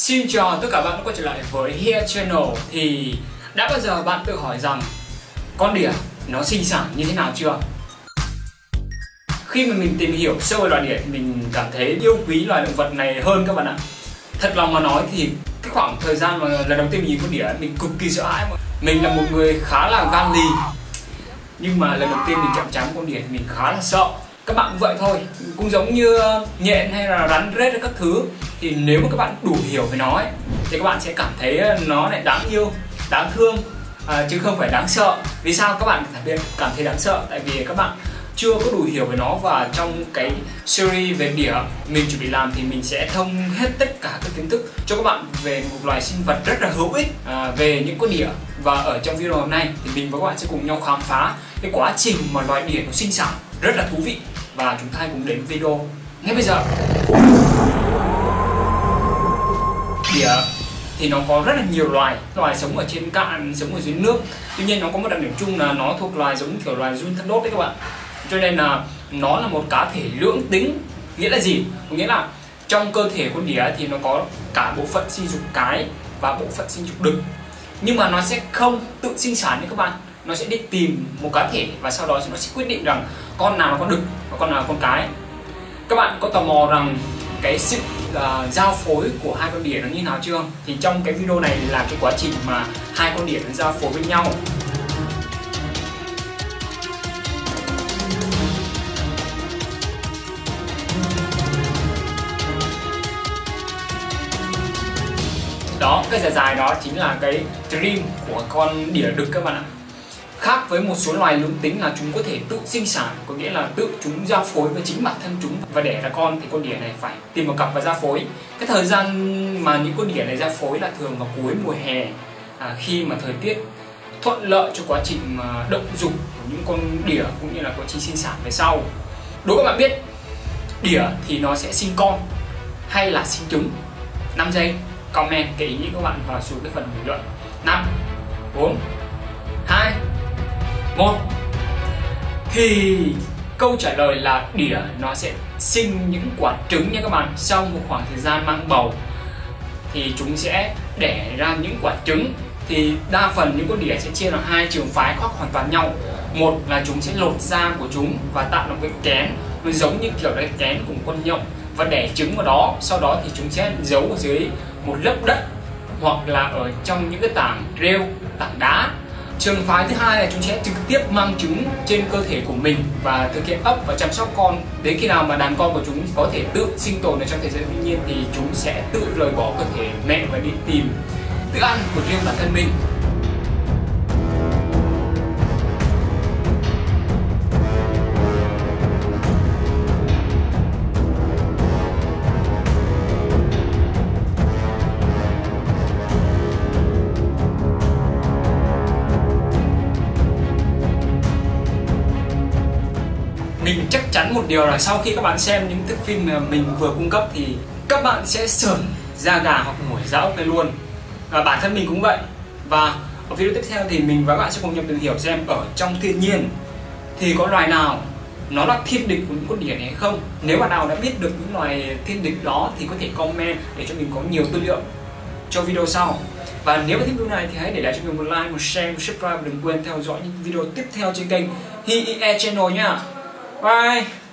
Xin chào tất cả bạn đã quay trở lại với Here Channel. Thì đã bao giờ bạn tự hỏi rằng con đỉa nó sinh sản như thế nào chưa? Khi mà mình tìm hiểu sâu về loài đỉa thì mình cảm thấy yêu quý loài động vật này hơn các bạn ạ. Thật lòng mà nói thì cái khoảng thời gian mà lần đầu tiên mình nhìn con đỉa mình cực kỳ sợ hãi. Mình là một người khá là gan lì, nhưng mà lần đầu tiên mình chạm trán con đỉa thì mình khá là sợ. Các bạn cũng vậy thôi, cũng giống như nhện hay là rắn rết hay các thứ. Thì nếu mà các bạn đủ hiểu về nó ấy, thì các bạn sẽ cảm thấy nó lại đáng yêu, đáng thương, chứ không phải đáng sợ. Vì sao các bạn cảm thấy đáng sợ? Tại vì các bạn chưa có đủ hiểu về nó. Và trong cái series về đỉa mình chuẩn bị làm thì mình sẽ thông hết tất cả các kiến thức cho các bạn về một loài sinh vật rất là hữu ích về những con đỉa. Và ở trong video hôm nay thì mình và các bạn sẽ cùng nhau khám phá cái quá trình mà loài đỉa nó sinh sản rất là thú vị. Và chúng ta hãy cùng đến video ngay bây giờ. Đỉa thì nó có rất là nhiều loài sống ở trên cạn, sống ở dưới nước. Tuy nhiên nó có một đặc điểm chung là nó thuộc loài giống kiểu loài giun thân đốt đấy các bạn. Cho nên là nó là một cá thể lưỡng tính. Nghĩa là gì? Nghĩa là trong cơ thể con đỉa thì nó có cả bộ phận sinh dục cái và bộ phận sinh dục đực. Nhưng mà nó sẽ không tự sinh sản như các bạn. Nó sẽ đi tìm một cá thể và sau đó nó sẽ quyết định rằng con nào là con đực và con nào là con cái. Các bạn có tò mò rằng cái sự giao phối của hai con đỉa nó như nào chưa? Thì trong cái video này là cái quá trình mà hai con đỉa nó giao phối với nhau. Đó, cái dài dài đó chính là cái dream của con đỉa đực các bạn ạ. Khác với một số loài lưỡng tính là chúng có thể tự sinh sản, có nghĩa là tự chúng giao phối với chính bản thân chúng và đẻ ra con, thì con đỉa này phải tìm một cặp và giao phối. Cái thời gian mà những con đỉa này giao phối là thường vào cuối mùa hè, khi mà thời tiết thuận lợi cho quá trình động dục của những con đỉa cũng như là quá trình sinh sản về sau. Đố các bạn biết đỉa thì nó sẽ sinh con hay là sinh trứng? 5 giây comment cái ý nghĩ của các bạn vào xuống cái phần bình luận. 5, 4, 2, 1. Thì câu trả lời là đỉa nó sẽ sinh những quả trứng nha các bạn. Sau một khoảng thời gian mang bầu thì chúng sẽ đẻ ra những quả trứng. Thì đa phần những con đỉa sẽ chia làm hai trường phái khác hoàn toàn nhau. Một là chúng sẽ lột da của chúng và tạo ra một cái kén, nó giống như kiểu cái kén của con nhộng, và đẻ trứng vào đó. Sau đó thì chúng sẽ giấu ở dưới một lớp đất hoặc là ở trong những cái tảng rêu, tảng đá. Trường phái thứ hai là chúng sẽ trực tiếp mang trứng trên cơ thể của mình và thực hiện ấp và chăm sóc con. Đến khi nào mà đàn con của chúng có thể tự sinh tồn ở trong thế giới tự nhiên thì chúng sẽ tự rời bỏ cơ thể mẹ và đi tìm thức ăn của riêng bản thân mình. Mình chắc chắn một điều là sau khi các bạn xem những thước phim mà mình vừa cung cấp thì các bạn sẽ sởn da gà hoặc nổi da ốc lên luôn. Và bản thân mình cũng vậy. Và ở video tiếp theo thì mình và các bạn sẽ cùng nhau tìm hiểu xem ở trong thiên nhiên thì có loài nào nó là thiên địch của những con đỉa này hay không. Nếu bạn nào đã biết được những loài thiên địch đó thì có thể comment để cho mình có nhiều tư liệu cho video sau. Và nếu mà thích video này thì hãy để lại cho mình một like, một share, một subscribe và đừng quên theo dõi những video tiếp theo trên kênh Here Channel nha. Bye.